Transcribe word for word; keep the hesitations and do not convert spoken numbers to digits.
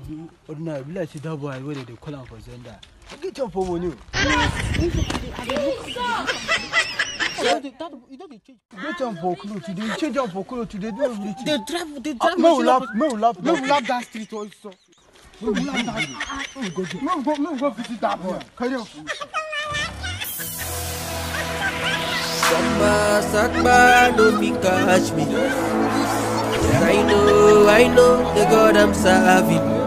ordinary, be like that boy where they call him for Zenda. Get your phone on you. Get your for clothes today. Change your for clothes today. Do everything. They drive. They drive. No lap. No lap. No lap that street also. No lap that. No go. No go. No go visit that boy. Carry on. Sakba, Sakba, don't be catch me. I know, I know the God I'm serving.